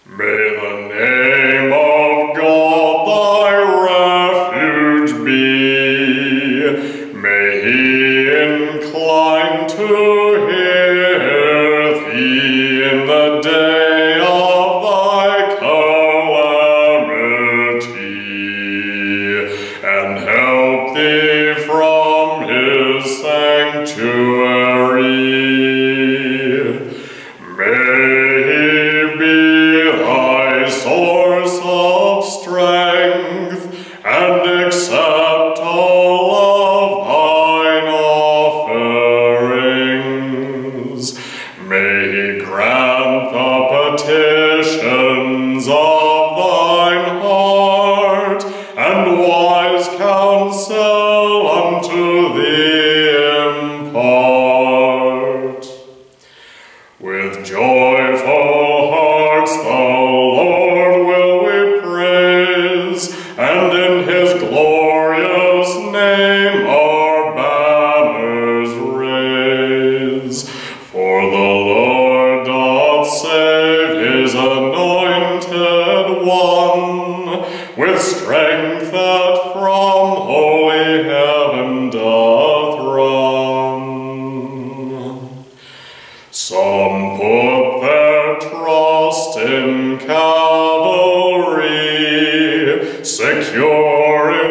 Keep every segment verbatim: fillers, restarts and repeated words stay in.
May the name of God thy refuge be. May he incline to hear thee in the day of thy calamity, and help thee from his sanctuary. May he be thy source of strength, and accept all of thine offerings. May he grant the petitions of thine heart, and wise counsel unto thee impart. With joyful hearts the Lord will we praise, and in his glorious name our banners raise. For the Lord doth save his anointed one, with strength that from holy heaven doth run. Some put their trust in cavalry, secure in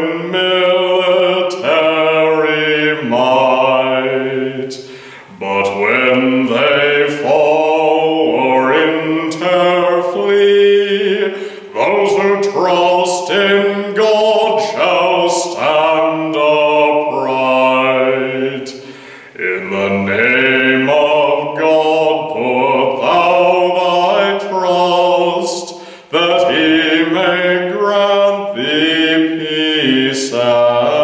military might. But when they fall or in terror flee, those who trust in God shall stand upright. In the name of God put thou thy trust, that he may grant thee peace